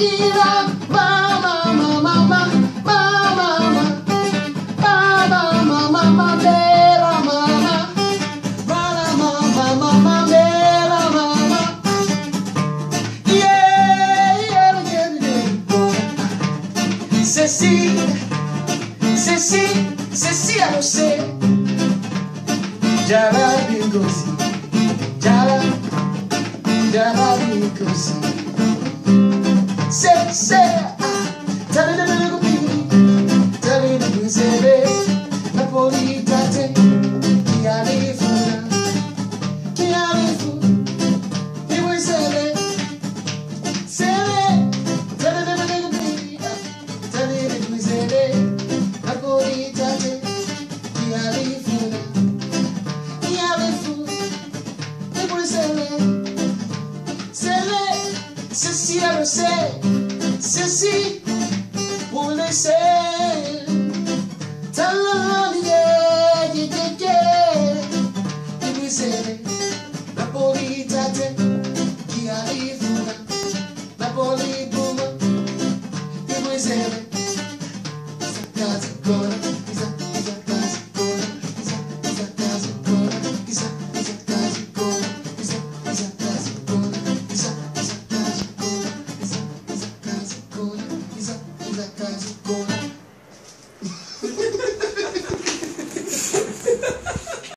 Ceci, eu sei. Já la vi così, já la vi così. Se, tali da me copini, tali da me sebe, la politate, chi ha le funa, e vuoi sebe, tali da me copini, tali da me sebe, la politate, chi ha le funa. Ceci, I will say, Ceci, will they say?